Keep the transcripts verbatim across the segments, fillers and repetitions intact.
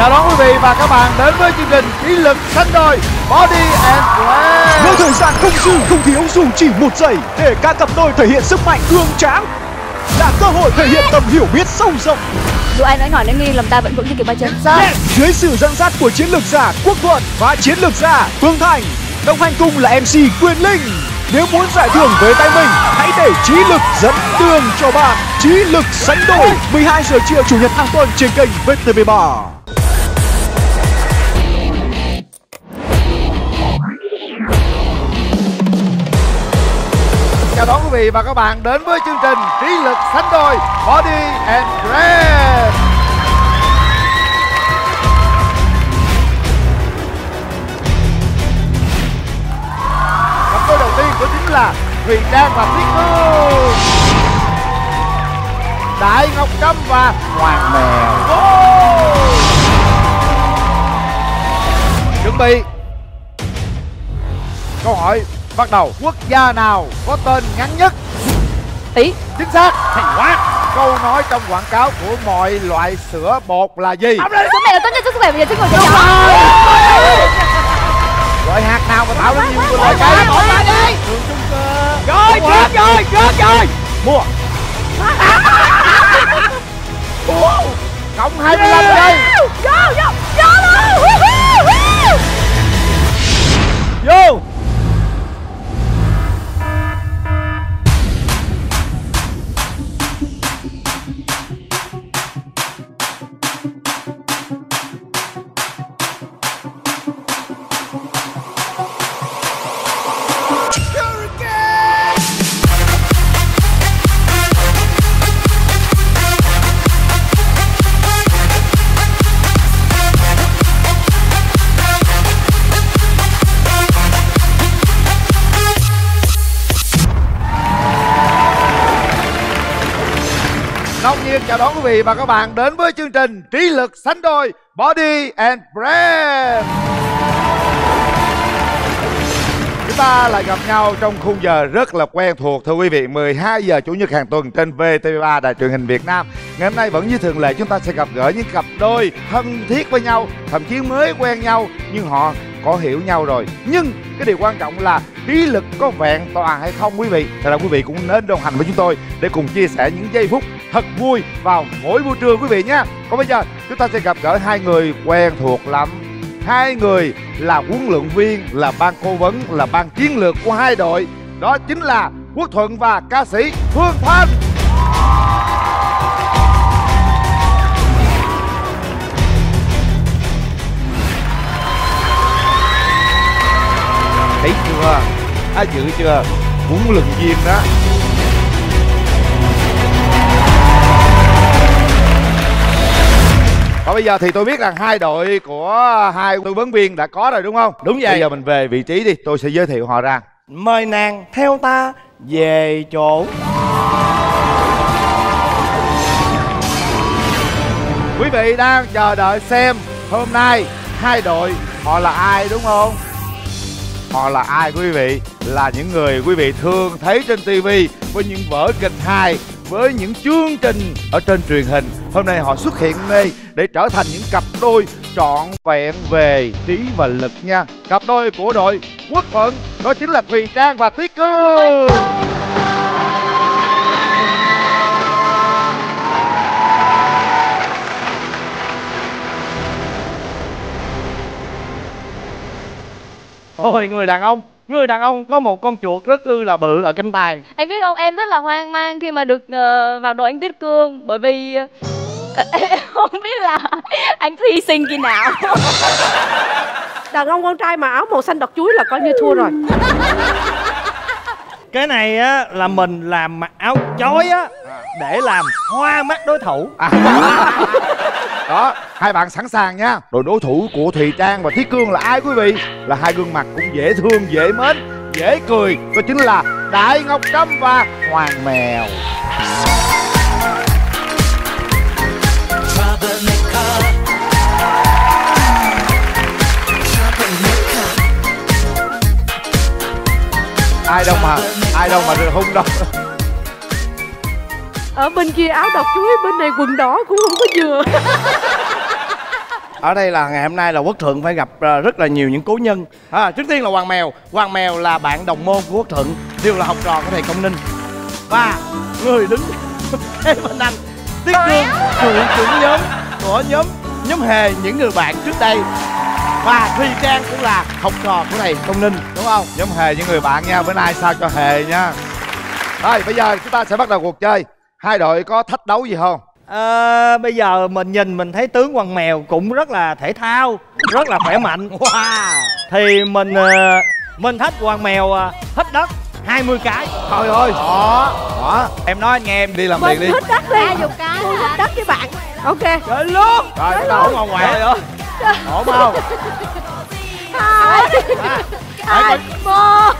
Chào đón quý vị và các bạn đến với chương trình Trí lực sánh đôi Body and Brain. Với thời gian không dư không thiếu dù chỉ một giây để các cặp đôi thể hiện sức mạnh cương tráng, là cơ hội thể hiện tầm hiểu biết sâu rộng. Dù ai nói ngỏ nói nghiêng, lòng ta vẫn vững như kiểu ba chân. Yes. Dưới sự dẫn dắt của chiến lược gia Quốc Thuận và chiến lược gia Phương Thành, đồng hành cùng là em xê Quyền Linh. Nếu muốn giải thưởng với tay mình, hãy để trí lực dẫn đường cho bạn. Trí lực sánh đôi, mười hai giờ trưa chủ nhật hàng tuần trên kênh vê tê vê ba. Chào đón quý vị và các bạn đến với chương trình Trí lực sánh đôi Body and Brain. Cặp đôi đầu tiên đó chính là Thùy Trang và Tuyết Cương, Đại Ngọc Trâm và Hoàng Mèo. Chuẩn bị. Câu hỏi bắt đầu. Quốc gia nào có tên ngắn nhất? Ý. Chính xác. Hay quá. Câu nói trong quảng cáo của mọi loại sữa bột là gì? Sữa mẹ là tốt nhất cho sức khỏe, bây giờ sức khỏe cho Đúng nhỏ. rồi. Loại hạt nào mà tạo ra nhiều của loại cây? Bỏ ra đi. Đường trung cơ. Rồi, rớt rồi, rớt rồi. Mua. Cộng hai mươi lăm giây. Vô, vô, vô luôn. Vô. Nông Nhiên chào đón quý vị và các bạn đến với chương trình Trí lực sánh đôi Body and Brain. Chúng ta lại gặp nhau trong khung giờ rất là quen thuộc thưa quý vị, mười hai giờ chủ nhật hàng tuần trên vê tê vê ba, đài truyền hình Việt Nam. Ngày hôm nay vẫn như thường lệ, chúng ta sẽ gặp gỡ những cặp đôi thân thiết với nhau, thậm chí mới quen nhau nhưng họ có hiểu nhau rồi. Nhưng cái điều quan trọng là trí lực có vẹn toàn hay không quý vị. Thật ra quý vị cũng nên đồng hành với chúng tôi để cùng chia sẻ những giây phút thật vui vào mỗi buổi trưa quý vị nhé. Còn bây giờ chúng ta sẽ gặp gỡ hai người quen thuộc lắm. Hai người là huấn luyện viên, là ban cố vấn, là ban chiến lược của hai đội. Đó chính là Quốc Thuận và ca sĩ Phương Thanh. Thấy chưa? À, dự chưa? Huấn luyện viên đó. Và bây giờ thì tôi biết rằng hai đội của hai tư vấn viên đã có rồi đúng không? Đúng vậy. Bây giờ mình về vị trí đi, tôi sẽ giới thiệu họ ra. Mời nàng theo ta về chỗ. Quý vị đang chờ đợi xem hôm nay hai đội họ là ai đúng không? Họ là ai quý vị? Là những người quý vị thường thấy trên tivi với những vở kịch hài, với những chương trình ở trên truyền hình. Hôm nay họ xuất hiện đây để trở thành những cặp đôi trọn vẹn về trí và lực nha. Cặp đôi của đội Quốc Thuận đó chính là Thùy Trang và Tuyết Cương. Ôi người đàn ông, người đàn ông có một con chuột rất ư là bự ở cánh tay. Anh biết không, em rất là hoang mang khi mà được uh, vào đội anh Tuyết Cương. Bởi vì uh, em không biết là anh hy sinh khi nào. Đàn ông con trai mà áo màu xanh đọt chuối là coi như thua rồi. Cái này á là mình làm mặc áo chói á để làm hoa mắt đối thủ. À. Đó, hai bạn sẵn sàng nha. Rồi đối thủ của Thùy Trang và Tuyết Cương là ai quý vị? Là hai gương mặt cũng dễ thương, dễ mến, dễ cười. Đó chính là Đại Ngọc Trâm và Hoàng Mèo. Ai đâu mà, ai đâu mà hung đâu. Ở bên kia áo đọt chuối, bên này quần đỏ cũng không có vừa. Ở đây là ngày hôm nay là Quốc Thuận phải gặp rất là nhiều những cố nhân. À, trước tiên là Hoàng Mèo. Hoàng Mèo là bạn đồng môn của Quốc Thuận, đều là học trò của thầy Công Ninh. Và người đứng kế bên anh, Tiết Cương, cựu trưởng nhóm của nhóm nhóm Hề, những người bạn trước đây. Và Thùy Trang cũng là học trò của thầy Công Ninh, đúng không? Nhóm Hề những người bạn nha, bữa nay sao cho Hề nha. Rồi bây giờ chúng ta sẽ bắt đầu cuộc chơi. Hai đội có thách đấu gì không? À, bây giờ mình nhìn mình thấy tướng Hoàng Mèo cũng rất là thể thao, rất là khỏe mạnh. Wow. Thì mình mình thách Hoàng Mèo hít đất hai mươi cái. Thôi ơi. Đó. Đó. Em nói anh nghe em đi làm mình liền đi. hít đất đi. hai mươi cái. Tôi hít đất với bạn. Ok. Chơi luôn. Rồi chơi luôn. Hoàng Mèo ơi. Ổn không? Hai. Hai. Một.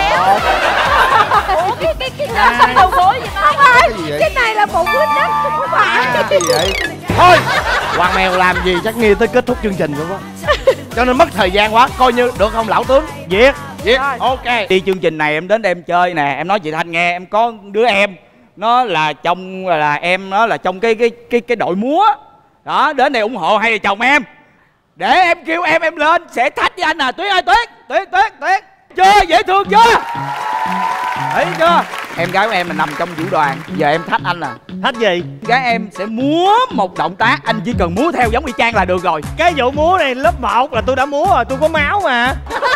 Ủa cái cái cái cái đầu gối gì không phải, cái này là bụng hít đất không phải. Cái gì vậy? Thôi, Hoàng Mèo làm gì chắc nghi tới kết thúc chương trình rồi quá. Cho nên mất thời gian quá, coi như được không lão tướng? Viết. Viết. Ok. Đi chương trình này em đến đây em chơi nè, em nói chị Thanh nghe, em có đứa em nó là trong là em nó là trong cái cái cái cái đội múa. Đó, đến đây ủng hộ hai vợ chồng em. Để em kêu em em lên sẽ thách với anh à. Tuyết ơi, Tuyết, Tuyết, Tuyết, Tuyết. Chưa, dễ thương chưa? Thấy chưa? Em gái của em là nằm trong vũ đoàn. Giờ em thách anh à. Thách gì? Gái em sẽ múa một động tác, anh chỉ cần múa theo giống y chang là được rồi. Cái vụ múa này lớp một là tôi đã múa rồi, tôi có máu mà.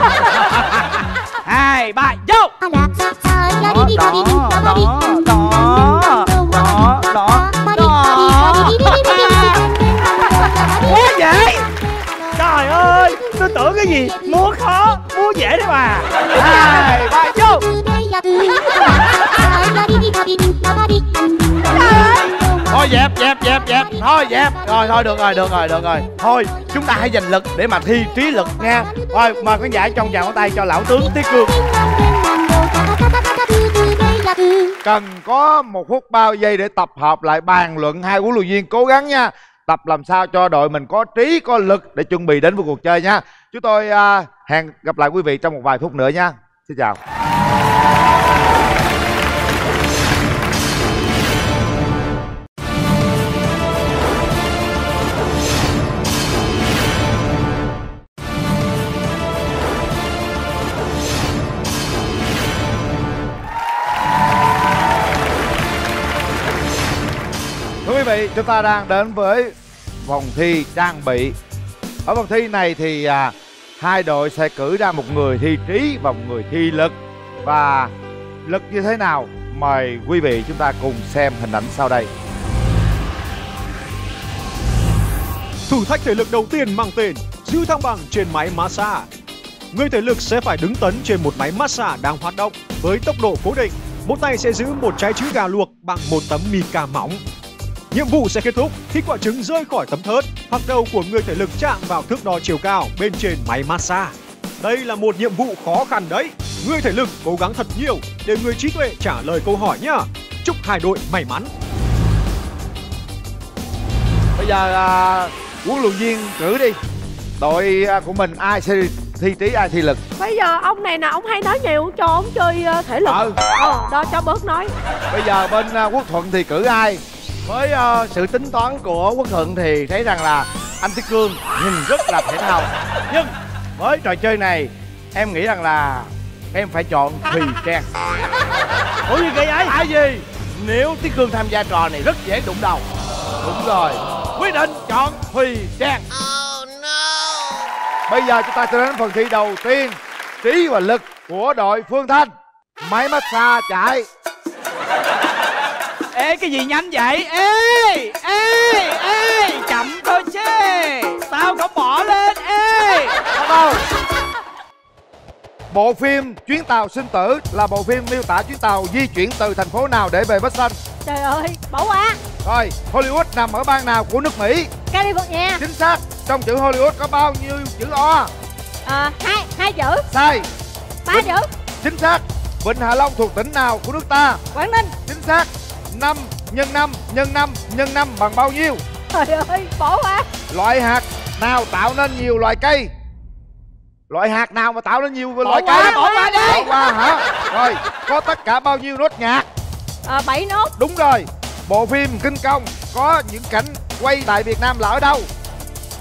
Hai, ba, vô. Đó, đó, đó, đó, đó, đó, đó. Quá dễ. Trời ơi, tôi tưởng cái gì múa khó, múa dễ đấy mà. Hai, ba, vô. Thôi dẹp, dẹp, dẹp, dẹp. Thôi dẹp. Rồi, thôi được rồi, được rồi, được rồi. Thôi, chúng ta hãy dành lực để mà thi trí lực nha. Rồi, mời khán giả trong vòng tay cho lão tướng Tiết Cương. Cần có một phút bao giây để tập hợp lại bàn luận. Hai huấn luyện viên cố gắng nha. Tập làm sao cho đội mình có trí, có lực để chuẩn bị đến với cuộc chơi nha. Chúng tôi uh, hẹn gặp lại quý vị trong một vài phút nữa nha. Xin chào. Thưa quý vị, chúng ta đang đến với vòng thi trang bị. Ở vòng thi này thì à, hai đội sẽ cử ra một người thi trí và một người thi lực. Và lực như thế nào? Mời quý vị chúng ta cùng xem hình ảnh sau đây. Thử thách thể lực đầu tiên mang tên giữ thăng bằng trên máy massage. Người thể lực sẽ phải đứng tấn trên một máy massage đang hoạt động với tốc độ cố định. Một tay sẽ giữ một trái trứng gà luộc bằng một tấm mica mỏng. Nhiệm vụ sẽ kết thúc khi quả trứng rơi khỏi tấm thớt hoặc đầu của người thể lực chạm vào thước đo chiều cao bên trên máy massage. Đây là một nhiệm vụ khó khăn đấy. Người thể lực cố gắng thật nhiều để người trí tuệ trả lời câu hỏi nhá. Chúc hai đội may mắn. Bây giờ à, huấn luyện viên cử đi. Đội à, của mình ai sẽ thi trí, ai thi lực? Bây giờ ông này nè, ông hay nói nhiều, cho ông chơi uh, thể lực. Ừ. Ờ, đó cho bớt nói. Bây giờ bên à, Quốc Thuận thì cử ai? Với uh, sự tính toán của Quốc Thuận thì thấy rằng là anh Tiết Cương nhìn rất là thể thao. Nhưng với trò chơi này em nghĩ rằng là em phải chọn Thùy Trang. Ủa gì vậy ấy? Tại vì nếu Tiết Cương tham gia trò này rất dễ đụng đầu. Đúng rồi, quyết định chọn Thùy Trang. Oh no. Bây giờ chúng ta sẽ đến phần thi đầu tiên, trí và lực của đội Phương Thanh. Máy massage chạy. Ê, cái gì nhanh vậy? Ê, ê, ê, chậm thôi chứ. Sao không bỏ lên? Ê. Bắt đầu. Bộ phim Chuyến tàu sinh tử là bộ phim miêu tả chuyến tàu di chuyển từ thành phố nào để về Bắc Xanh? Trời ơi, bỏ qua. Rồi, Hollywood nằm ở bang nào của nước Mỹ? California. Chính xác. Trong chữ Hollywood có bao nhiêu chữ O? À, hai, hai chữ. Sai. Ba Vịnh... chữ. Chính xác. Vịnh Hạ Long thuộc tỉnh nào của nước ta? Quảng Ninh. Chính xác. Năm nhân năm nhân năm nhân năm bằng bao nhiêu? Trời ơi, bỏ qua. Loại hạt nào tạo nên nhiều loài cây? Loại hạt nào mà tạo nên nhiều Bỏ loại qua, cây? bỏ qua đi. Bỏ qua hả? Rồi, có tất cả bao nhiêu nốt nhạc? À, bảy nốt. Đúng rồi. Bộ phim Kinh Công có những cảnh quay tại Việt Nam là ở đâu?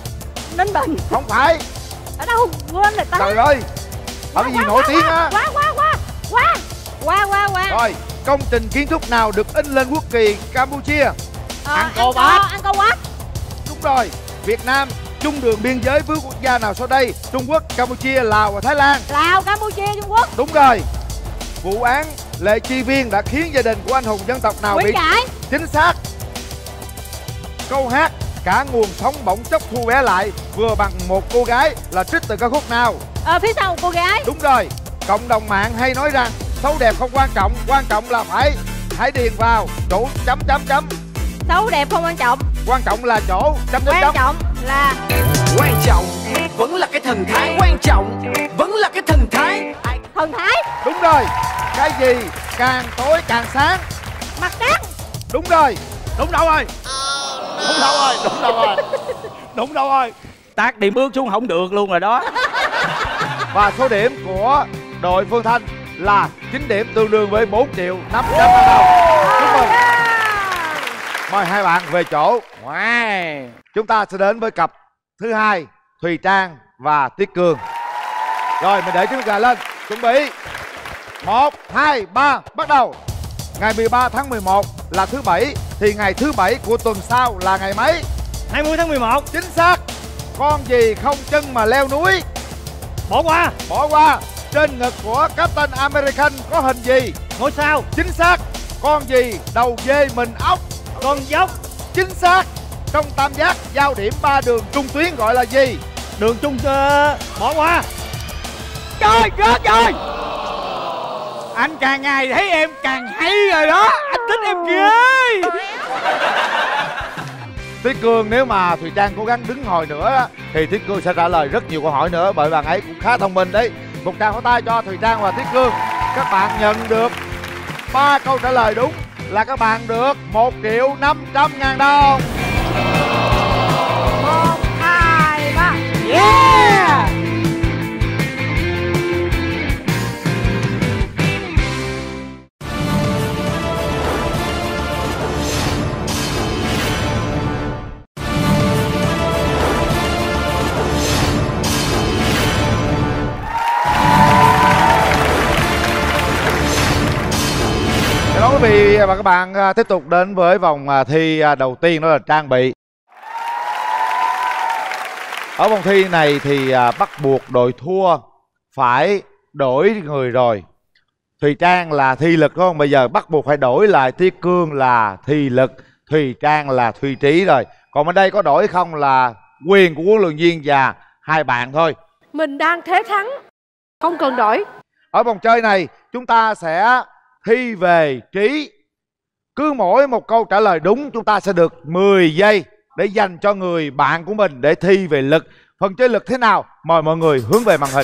Ninh Bình. Không phải. Ở đâu? Quên rồi ta. Trời ơi. Ở cái gì nổi tiếng á. Quá quá quá quá quá quá quá. Rồi, công trình kiến trúc nào được in lên quốc kỳ Campuchia? Ờ, Angkor Wat. Angkor Wat. Đúng rồi. Việt Nam chung đường biên giới với quốc gia nào sau đây? Trung Quốc, Campuchia, Lào và Thái Lan. Lào, Campuchia, Trung Quốc. Đúng rồi. Vụ án Lệ Chi Viên đã khiến gia đình của anh hùng dân tộc nào Nguyễn bị... Trãi. Chính xác. Câu hát Cả nguồn sống bỗng chốc thu bé lại vừa bằng một cô gái là trích từ ca khúc nào? Ờ, phía sau một cô gái. Đúng rồi. Cộng đồng mạng hay nói rằng xấu đẹp không quan trọng, quan trọng là phải hãy điền vào chỗ chấm chấm chấm. Xấu đẹp không quan trọng, Quan trọng là chỗ chấm chấm quan chấm. trọng là Quan trọng vẫn là cái thần thái, quan trọng vẫn là cái thần thái. thần thái. Đúng rồi. Cái gì càng tối càng sáng? Mặt trăng. Đúng rồi. Đúng đâu rồi? Đúng đâu rồi? Đúng đâu rồi? Đúng đâu rồi? Tát điểm bước xuống không được luôn rồi đó. Và số điểm của đội Phương Thanh là chín điểm, tương đương với bốn triệu năm trăm ngàn đồng. Chúc mừng. Mời hai bạn về chỗ. Wow. Chúng ta sẽ đến với cặp thứ hai, Thùy Trang và Tiết Cương. Rồi mình để chiếc gà lên, chuẩn bị. Một, hai, ba, bắt đầu. Ngày mười ba tháng mười một là thứ bảy, thì ngày thứ bảy của tuần sau là ngày mấy? hai mươi tháng mười một. Chính xác. Con gì không chân mà leo núi? Bỏ qua. Bỏ qua. Trên ngực của Captain American có hình gì? Ngôi sao. Chính xác. Con gì đầu dê mình ốc? Con dốc. Chính xác. Trong tam giác giao điểm ba đường trung tuyến gọi là gì? Đường trung. Uh, bỏ qua. Trời rớt rồi. Anh càng ngày thấy em càng hay rồi đó. Anh thích em ghê. Tiết Cương, nếu mà Thùy Trang cố gắng đứng hồi nữa á, thì Tiết Cương sẽ trả lời rất nhiều câu hỏi nữa, bởi bạn ấy cũng khá thông minh đấy. Một tràng pháo tay cho Thùy Trang và Tiết Cương. Các bạn nhận được ba câu trả lời đúng là các bạn được một triệu năm trăm ngàn đồng. một, hai, ba. Yeah. Chào đón quý vị và các bạn tiếp tục đến với vòng thi đầu tiên, đó là trang bị. Ở vòng thi này thì bắt buộc đội thua phải đổi người rồi. Thùy Trang là thi lực đúng không? Bây giờ bắt buộc phải đổi lại Tiết Cương là thi lực, Thùy Trang là Thùy Trí rồi. Còn bên đây có đổi không là quyền của huấn luyện viên và hai bạn thôi. Mình đang thế thắng, không cần đổi. Ở vòng chơi này chúng ta sẽ thi về trí. Cứ mỗi một câu trả lời đúng chúng ta sẽ được mười giây để dành cho người bạn của mình để thi về lực. Phần chơi lực thế nào? Mời mọi người hướng về màn hình.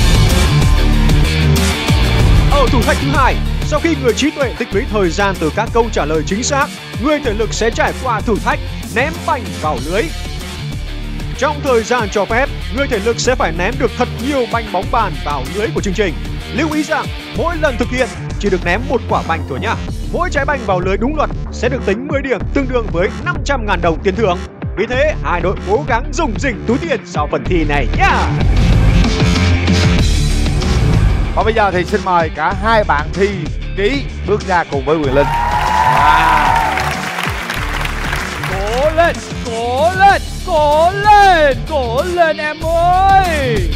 Ở thử thách thứ hai, sau khi người trí tuệ tích lũy thời gian từ các câu trả lời chính xác, người thể lực sẽ trải qua thử thách ném banh vào lưới. Trong thời gian cho phép, người thể lực sẽ phải ném được thật nhiều banh bóng bàn vào lưới của chương trình. Lưu ý rằng mỗi lần thực hiện chỉ được ném một quả banh thôi nhá. Mỗi trái banh vào lưới đúng luật sẽ được tính mười điểm, tương đương với năm trăm ngàn đồng tiền thưởng. Vì thế hai đội cố gắng rủng rỉnh túi tiền sau phần thi này nhá. Và bây giờ thì xin mời cả hai bạn thi trí bước ra cùng với Quyền Linh. Wow. Cố lên, cố lên, cố lên, cố lên em ơi.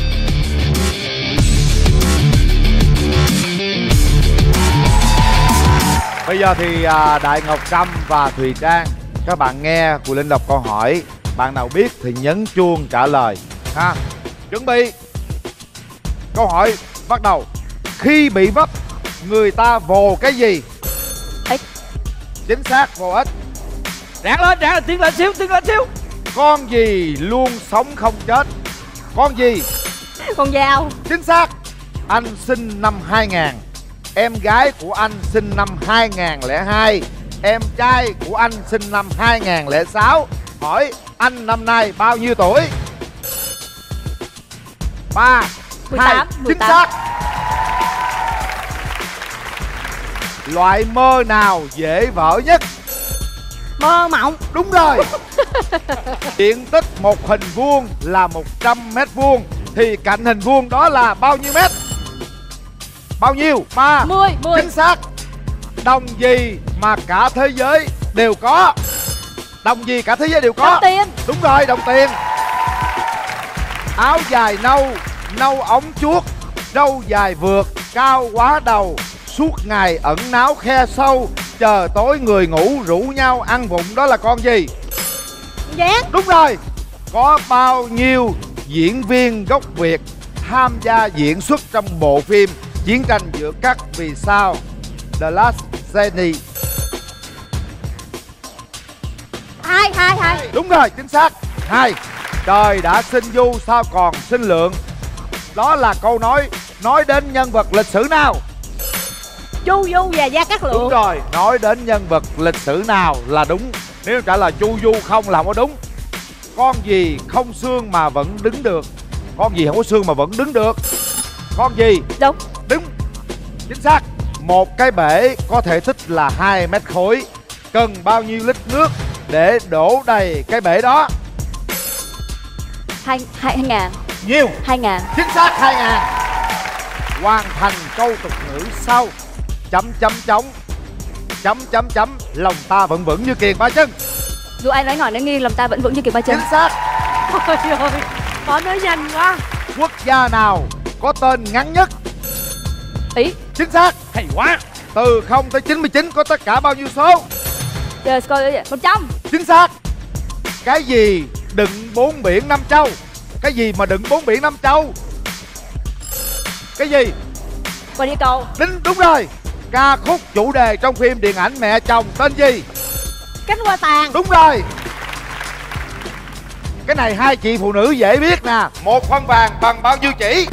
Bây giờ thì à, Đại Ngọc Trâm và Thùy Trang, các bạn nghe Quyền Linh đọc câu hỏi, bạn nào biết thì nhấn chuông trả lời ha. Chuẩn bị. Câu hỏi bắt đầu. Khi bị vấp, người ta vồ cái gì? Ếch. Chính xác, vồ ếch. Ráng lên, ráng lên, tiến lên xíu, tiến lên xíu. Con gì luôn sống không chết? Con gì? Con dao. Chính xác. Anh sinh năm hai nghìn. Em gái của anh sinh năm hai nghìn không trăm lẻ hai. Em trai của anh sinh năm hai nghìn không trăm lẻ sáu. Hỏi anh năm nay bao nhiêu tuổi? Ba, hai, chính xác. Loại mơ nào dễ vỡ nhất? Mơ mộng. Đúng rồi. Diện tích một hình vuông là một trăm mét vuông thì cạnh hình vuông đó là bao nhiêu mét? Bao nhiêu? Ba. Mười. Mười. Chính xác. Đồng gì mà cả thế giới đều có? Đồng gì cả thế giới đều có? Đồng tiền. Đúng rồi, đồng tiền. Áo dài nâu, nâu ống chuốt, râu dài vượt, cao quá đầu, suốt ngày ẩn náu khe sâu, chờ tối người ngủ rủ nhau ăn vụng, đó là con gì? Gián. Đúng rồi. Có bao nhiêu diễn viên gốc Việt tham gia diễn xuất trong bộ phim Chiến tranh giữa các vì sao The Last Journey? Hai, hai, hai. Đúng rồi, chính xác. Hai. Trời đã sinh du sao còn sinh lượng, đó là câu nói nói đến nhân vật lịch sử nào? Chu Du và Gia Cát Lượng. Đúng rồi, nói đến nhân vật lịch sử nào là đúng. Nếu trả lời Chu Du không là không có đúng. Con gì không xương mà vẫn đứng được? Con gì không có xương mà vẫn đứng được? Con gì? Đúng. Đúng. Chính xác. Một cái bể có thể tích là hai mét khối, cần bao nhiêu lít nước để đổ đầy cái bể đó? Hai, hai, hai ngàn. Nhiều. Hai ngàn. Chính xác, hai ngàn. Hoàn thành câu tục ngữ sau. Chấm chấm chấm chấm chấm chấm lòng ta vẫn vững như kiền ba chân. Dù ai nói ngỏ nói nghiêng, lòng ta vẫn vững như kiền ba chân. Chính xác. Ôi ơi, có nói nhanh quá. Quốc gia nào có tên ngắn nhất? Ý. Chính xác. Hay quá. Từ không tới chín mươi chín có tất cả bao nhiêu số? Giờ score một trăm. Chính xác. Cái gì đựng bốn biển năm châu? Cái gì mà đựng bốn biển năm châu? Cái gì? Quả địa cầu. Đúng, đúng rồi. Ca khúc chủ đề trong phim điện ảnh Mẹ Chồng tên gì? Cánh hoa tàn. Đúng rồi. Cái này hai chị phụ nữ dễ biết nè. Một phân vàng bằng bao nhiêu chỉ?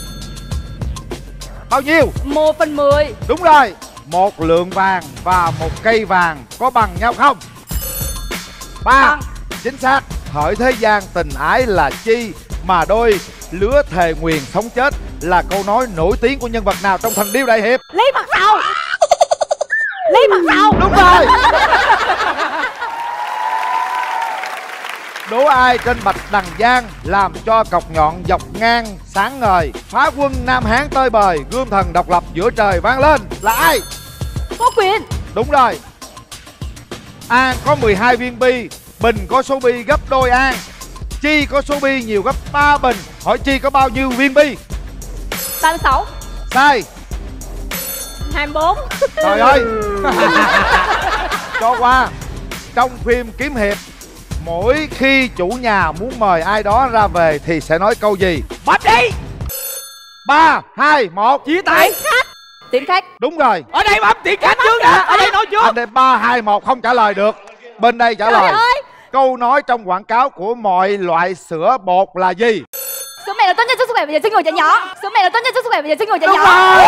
Bao nhiêu? Một phần mười. Đúng rồi. Một lượng vàng và một cây vàng có bằng nhau không? Ba. Bằng. Chính xác. Hỡi thế gian tình ái là chi mà đôi lứa thề nguyền sống chết, là câu nói nổi tiếng của nhân vật nào trong Thần Điêu Đại Hiệp? Lý Mật Sầu. Lý Mật Sầu. Đúng rồi. Đố ai trên bạch đằng giang làm cho cọc nhọn dọc ngang sáng ngời, phá quân Nam Hán tơi bời, gươm thần độc lập giữa trời vang lên, là ai? Có quyền. Đúng rồi. An có mười hai viên bi, Bình có số bi gấp đôi An, Chi có số bi nhiều gấp ba Bình. Hỏi Chi có bao nhiêu viên bi? ba mươi sáu. Sai. Hai mươi bốn. Trời ơi. Cho qua. Trong phim kiếm hiệp, mỗi khi chủ nhà muốn mời ai đó ra về thì sẽ nói câu gì? Bấm đi. Ba, hai, một. Chia tay. Tiễn khách. Đúng rồi. Ở đây bấm tiễn khách trước nè. Ở đây nói trước. Anh đây ba, hai, một không trả lời được. Bên đây trả Trời lời. ơi. Câu nói trong quảng cáo của mọi loại sữa bột là gì? Sữa mẹ là tốt nhất cho sức khỏe, bây giờ sinh ngồi trẻ nhỏ. Sữa mẹ là tốt nhất cho sức khỏe, bây giờ sinh ngồi trẻ Đúng nhỏ. rồi.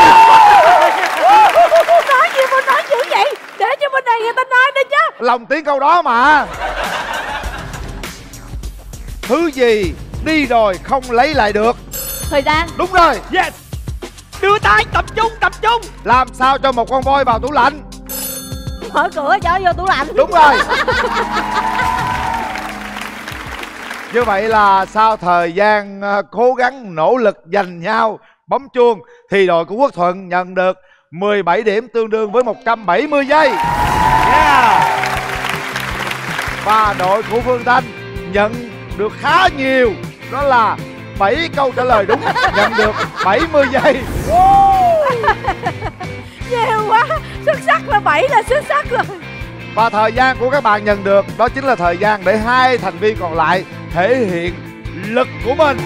Nói gì mà nói dữ vậy? Để cho bên này người ta nói đi chứ. Lòng tiếng câu đó mà. Thứ gì đi rồi không lấy lại được? Thời gian. Đúng rồi. Yes. Đưa tay tập trung tập trung. Làm sao cho một con voi vào tủ lạnh? Mở cửa cho vô tủ lạnh. Đúng rồi. Như vậy là sau thời gian uh, cố gắng nỗ lực giành nhau bấm chuông thì đội của Quốc Thuận nhận được mười bảy điểm, tương đương với một trăm bảy mươi giây. Yeah. Và đội của Phương Thanh nhận được khá nhiều, đó là bảy câu trả lời đúng, nhận được bảy mươi giây. Nhiều quá. Xuất sắc là bảy là xuất sắc rồi. Và thời gian của các bạn nhận được đó chính là thời gian để hai thành viên còn lại thể hiện lực của mình.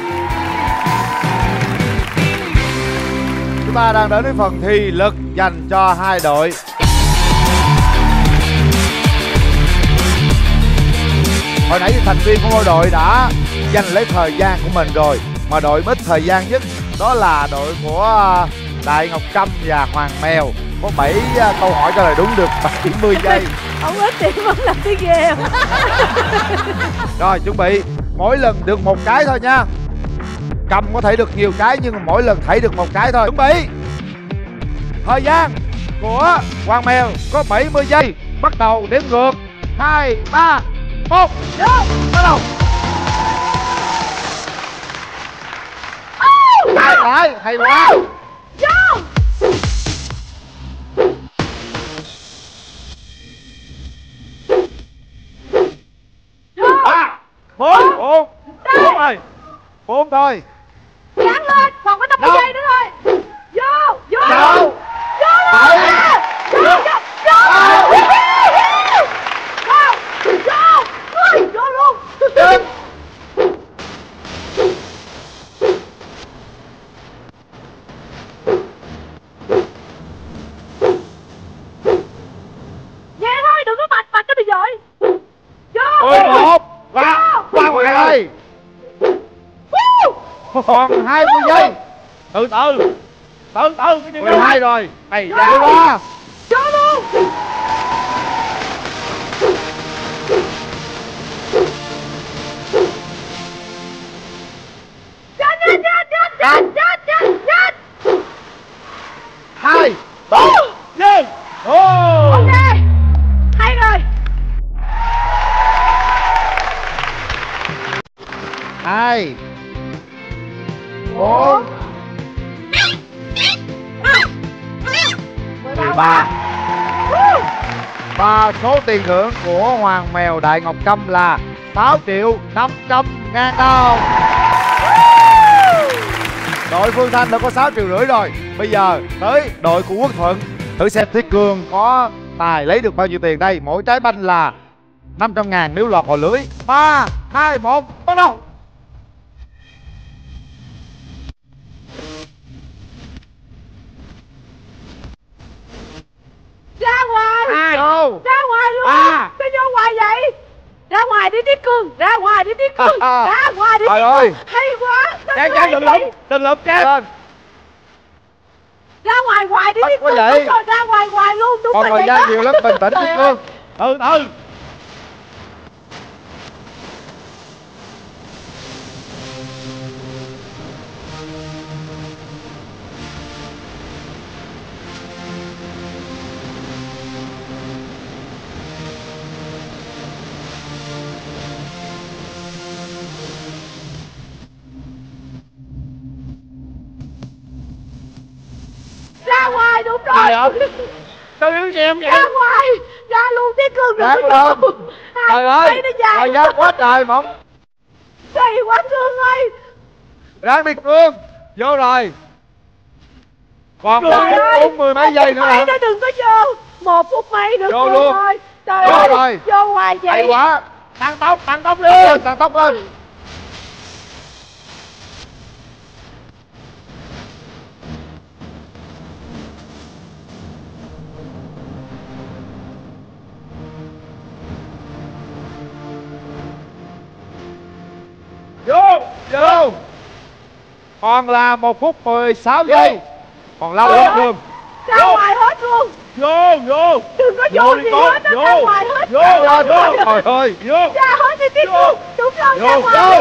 Chúng ta đang đến với phần thi lực dành cho hai đội. Hồi nãy thì thành viên của mỗi đội đã giành lấy thời gian của mình rồi, mà đội ít thời gian nhất đó là đội của Đại Ngọc Trâm và Hoàng Mèo, có bảy câu hỏi trả lời đúng được bảy mươi giây. Ông ít thì vẫn làm cái ghê. Rồi chuẩn bị, mỗi lần được một cái thôi nha. Cầm có thể được nhiều cái nhưng mà mỗi lần thảy được một cái thôi. Chuẩn bị. Thời gian của Hoàng Mèo có bảy mươi giây. Bắt đầu đếm ngược. hai ba một bắt đầu. Lại lại hay quá. ba bốn bốn bốn thôi bốn thôi. Gắn lên, còn có năm mươi giây nữa thôi. Vô, vô, Vô. vô, vô, vô, vô, vô, vô luôn. Nhẹ thôi, đừng có bạch bạch cái bị dội. Vô. mười một qua qua ngoài đây. Còn hai mươi giây. Từ từ từ từ cái mười hai rồi. mày Vô ra qua. Vô luôn. Nhanh, nhanh, nhanh, nhanh, nhanh, nhanh, nhanh, nhanh. Hai Bốn. lên. Ok, hay rồi. hai bốn mười ba. Và số tiền thưởng của Hoàng Mèo Đại Ngọc Trâm là sáu triệu năm trăm ngàn đồng. Đội Phương Thanh đã có sáu triệu rưỡi rồi. Bây giờ tới đội của Quốc Thuận. Thử xem Thiết Cương có tài lấy được bao nhiêu tiền đây. Mỗi trái banh là năm trăm ngàn nếu lọt vào lưới. Ba hai một bắt đầu. Ra ngoài. Hai đâu. Ra ngoài luôn. À. Sao vô ngoài vậy? Ra ngoài đi Tiết Cương. Ra ngoài đi Tiết Cương. À, à. Ra ngoài đi Trời Tiết ơi. Cương. Hay quá. Sao Trang vậy? Trang đừng lụm đừng lụm Trang. Lên. Ra ngoài ngoài đi Tiết Bắt Cương. quá vậy? Đúng rồi, ra ngoài ngoài luôn. Đúng Còn rồi thời vậy gian đó. nhiều lắm, bình tĩnh Thiết Cương. từ từ Ra ngoài đúng rồi. Trời ơi. Sao đứng xem vậy? Ra ngoài. Ra luôn Tiết Cương. Ráng đừng có lên. vô. Hai Trời ơi, giây nó dài. thời gian quá trời mỏng. Hay quá Cương ơi. Ráng đi Cương. Vô rồi. Còn một Trời phút ơi. bốn mươi mấy giây nữa Mấy hả? nó đừng có vô. Một phút mấy nữa Vô Cương luôn. ơi. Trời Vô ơi. rồi. Vô ngoài vậy. Hay quá. Tăng tốc tăng tốc Lên, lên. tăng tốc lên. Vô, vô. Còn là một phút mười sáu giây. Còn lâu lắm Cương. Ra ngoài hết luôn. Vô vô. Đừng có Vô vô đi gì con, hết. Nó vô. ra ngoài hết. Vô, Ra ngoài vô. hết. Trời ơi. Vô. Ra hết đi Tiết Vô. Cương. Đúng rồi, ra Vô, ngoài. vô.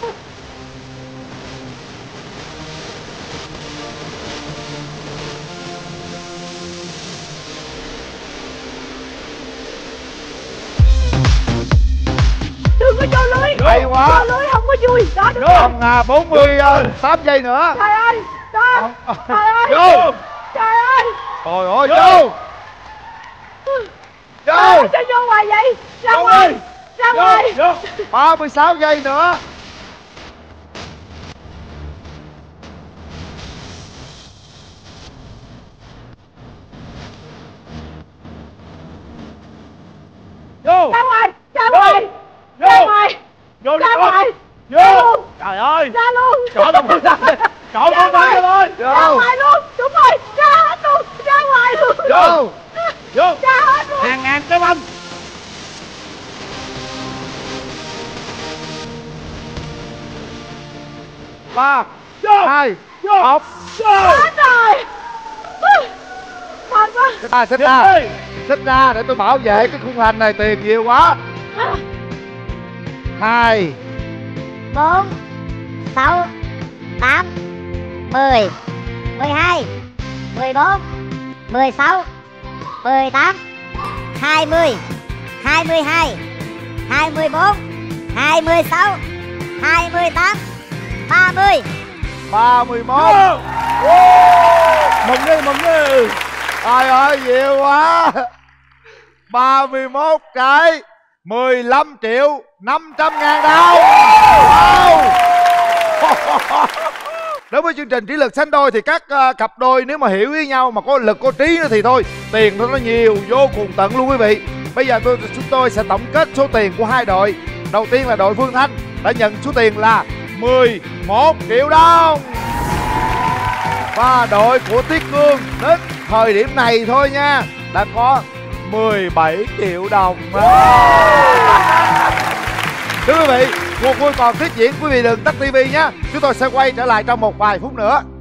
Đừng có vô lưới. Hay quá. Vô lưới không có vui. Đó đúng rồi. Còn à, bốn mươi tám giây nữa. Trời ơi. Đó. Trời ơi. Vô. Trời ơi. Trời ơi, vô. Trời Vô. ơi, sao vô ngoài vậy? Ra Vô ngoài. đi. Ra Vô ngoài. vô. ba mươi sáu giây nữa. Vô. Ra ngoài. Ra Vô. ngoài. Vô. Ra ngoài. Vô đi Ra con. ngoài. Vô. Ra luôn. Trời ơi. Ra luôn. Chọn một phương tay. Chọn Ra một phương tay ngoài. thôi. Ra ngoài luôn. Đúng rồi. Ra hết luôn. Ra ngoài luôn. Vô. Vô. Ra hết luôn. Hàng ngàn cái banh. Ba, Vô. hai, Vô. một. Vô. Hết rồi. Mệt quá. Xích ra, xích ra. Xích ra để tôi bảo vệ cái khung thành này, tiền nhiều quá. Hai, bốn, sáu, tám, mười, mười hai, mười bốn, mười sáu, mười tám, hai mươi, hai mươi hai, hai mươi bốn, hai mươi sáu, hai mươi tám, ba mươi. ba mươi mốt. Mừng đi, mừng đi. Trời ơi nhiều quá. ba mươi mốt cái mười lăm triệu năm trăm ngàn đồng. Wow. Đối với chương trình Trí Lực Sánh Đôi thì các uh, cặp đôi nếu mà hiểu ý nhau mà có lực có trí nữa thì thôi, tiền nó nhiều vô cùng tận luôn quý vị. Bây giờ tôi chúng tôi sẽ tổng kết số tiền của hai đội. Đầu tiên là đội Phương Thanh đã nhận số tiền là mười một triệu đồng. Và đội của Tiết Cương đến thời điểm này thôi nha đã có mười bảy triệu đồng. Thưa quý vị, cuộc vui còn tiếp diễn, quý vị đừng tắt tivi nhé. Chúng tôi sẽ quay trở lại trong một vài phút nữa.